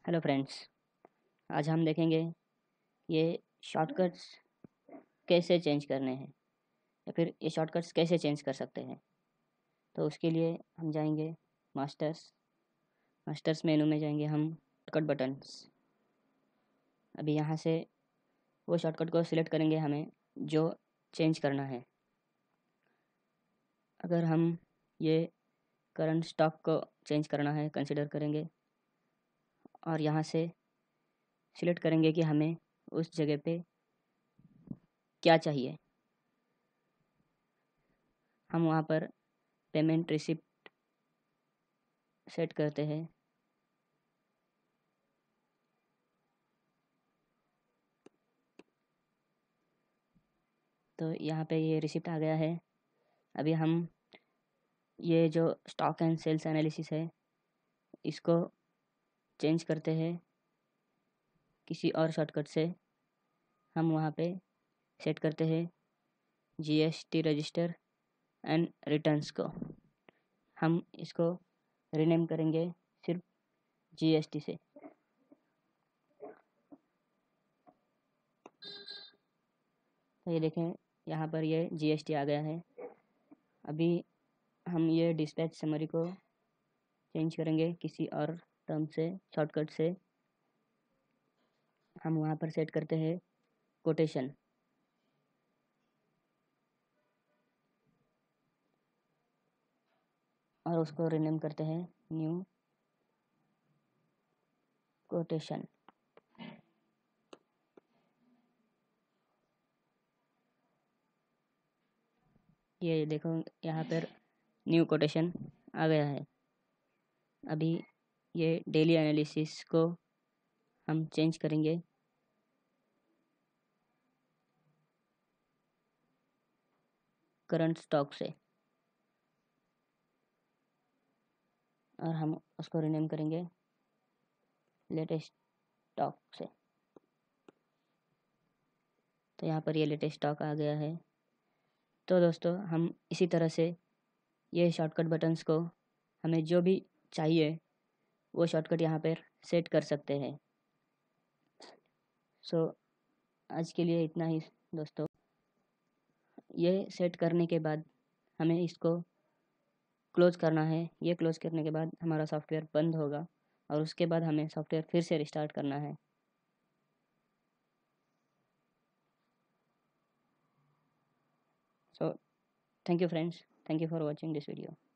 Hello friends, आज हम देखेंगे ये शॉर्टकट्स कैसे चेंज करने हैं या फिर ये शॉर्टकट्स कैसे चेंज कर सकते हैं। तो उसके लिए हम जाएंगे मास्टर्स मास्टर्स मेनू में जाएंगे हम शॉर्टकट बटन्स। अभी यहाँ से वो शॉर्टकट को सिलेक्ट करेंगे हमें जो चेंज करना है। अगर हम ये करंट स्टॉक को चेंज करना है कंसिडर करेंगे और यहाँ से सिलेक्ट करेंगे कि हमें उस जगह पे क्या चाहिए। हम वहाँ पर पेमेंट रिसिप्ट सेट करते हैं। तो यहाँ पे ये रिसिप्ट आ गया है। अभी हम ये जो स्टॉक एंड सेल्स एनालिसिस है इसको चेंज करते हैं किसी और शॉर्टकट से। हम वहाँ पे सेट करते हैं जीएसटी रजिस्टर एंड रिटर्न्स को। हम इसको रीनेम करेंगे सिर्फ जीएसटी से। तो ये देखें यहाँ पर ये जीएसटी आ गया है। अभी हम ये डिस्पैच समरी को चेंज करेंगे किसी और टर्म से शॉर्टकट से। हम वहाँ पर सेट करते हैं कोटेशन और उसको रीनेम करते हैं न्यू कोटेशन। ये देखो यहाँ पर न्यू कोटेशन आ गया है। अभी ये डेली एनालिसिस को हम चेंज करेंगे करंट स्टॉक से और हम उसको रीनेम करेंगे लेटेस्ट स्टॉक से। तो यहाँ पर ये लेटेस्ट स्टॉक आ गया है। तो दोस्तों हम इसी तरह से ये शॉर्टकट बटन्स को हमें जो भी चाहिए वो शॉर्टकट यहाँ पर सेट कर सकते हैं। सो आज के लिए इतना ही दोस्तों। ये सेट करने के बाद हमें इसको क्लोज करना है। ये क्लोज करने के बाद हमारा सॉफ्टवेयर बंद होगा और उसके बाद हमें सॉफ्टवेयर फिर से रिस्टार्ट करना है। So thank you friends, thank you for watching this video.